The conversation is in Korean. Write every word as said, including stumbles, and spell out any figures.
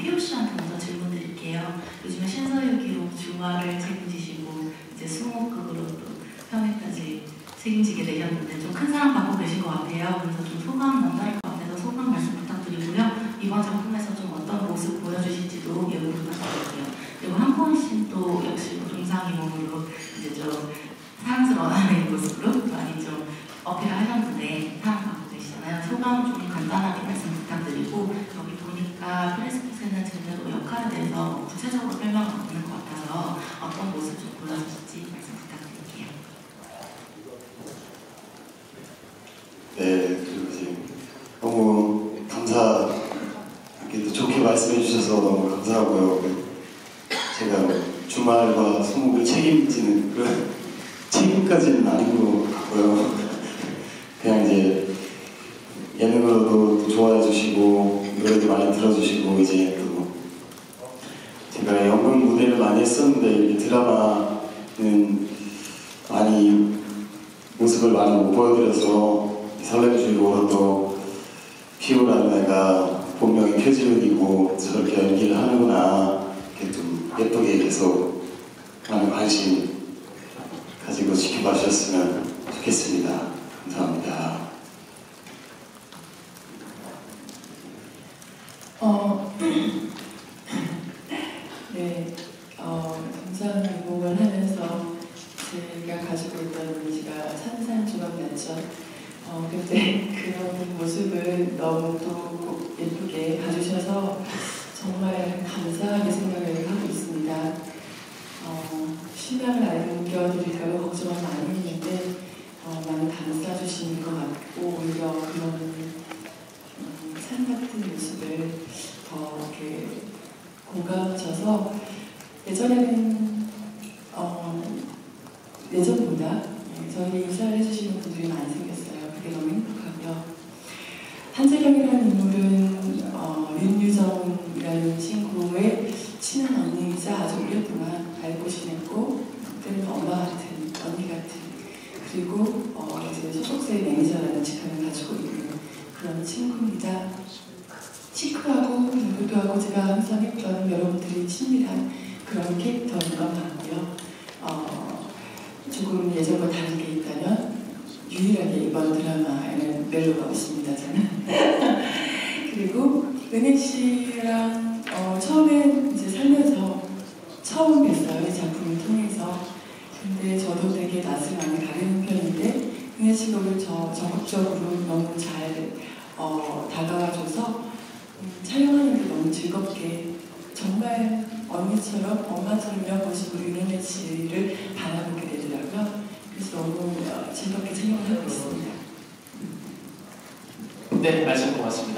피오 씨한테 먼저 질문 드릴게요. 요즘에 신서유기로 주말을 책임지시고 이제 수목극으로 또 평일까지 책임지게 되셨는데 좀 큰 사랑 받고 계신 것 같아요. 그래서 좀 소감 남다를 것 같아서 소감 말씀 부탁드리고요. 이번 작품에서 좀 어떤 모습 보여주실지도 예고 부탁드릴게요. 그리고 한포은 씨도 역시 동상이몽으로 이제 좀 사랑스러운 아내의 모습으로 많이 좀 어필을 하셨는데 사랑받고 계시잖아요. 소감 좀 간단하게 말씀 부탁드리고 여기 보니까 프레스코스는 제대로 역할에 대해서 구체적으로 설명을 없는 것 같아서 어떤 모습 좀 보여주실지 말씀 부탁드릴게요. 네, 그리고 이제 너무 감사, 이렇게 또 좋게 말씀해 주셔서 너무 감사하고요. 제가 주말과 수목을 책임지는 그런 책임까지는 아닌 것 같고요. 그냥 이제 예능으로도 좋아해 주시고 노래도 많이 들어주시고 이제 또 제가 연극 무대를 많이 했었는데 드라마는 많이 모습을 많이 못 보여드려서 설렘주의로 또 피오라는 애가 본명이 표지훈이고 저렇게 연기를 하는구나 이렇게 좀 예쁘게 계속 많은 관심 가지고 지켜봐 주셨으면 좋겠습니다. 감사합니다. 어, 네, 어, 동상이몽을 하면서 제가 가지고 있던 이미지가 산산조각났죠. 어, 근데 그런 모습을 너무 또 예쁘게 봐주셔서 정말 감사하게 생각을 하고 있습니다. 어, 신랑을 안겨드릴까봐 걱정을 많이 했는데 어, 많이 감싸주시는 것 같고 오히려 그런 음, 산 같은 모습을 더 이렇게 공감하셔서 예전에는 어, 예전보다 저희 인사를 해주시는 분들이 많이 생겼어요. 그게 너무 행복하고요. 한재경이라는 인물은 어, 윤유정이라는 친구의 친한 언니이자 아주 오랫동안 알고 지냈고 그때는 엄마 같은 언니 같은 그리고 어, 이제 소속사의 매니저라는 직함을 가지고 있는 그런 친구입니다. 시크하고 누구도하고 제가 항상 했던 여러분들이 친밀한 그런 캐릭터인 것 같고요. 어, 조금 예전과 다르게 있다면 유일하게 이번 드라마에는 멜로가 없습니다. 저는. 그리고 은혜 씨랑 어, 처음에 이제 살면서 처음 뵀어요. 이 작품을 통해서. 근데 저도 되게 낯을 많이 가리는 편인데 은혜 씨가 저 적극적으로 너무 잘 어, 다가와줘서 음, 촬영하는 게 너무 즐겁게 정말 언니처럼 엄마처럼 이런 모습으로 윤은혜 씨를 바라보게 되더라고요. 그래서 너무 어, 즐겁게 촬영을 하고 있습니다. 네, 말씀 고맙습니다.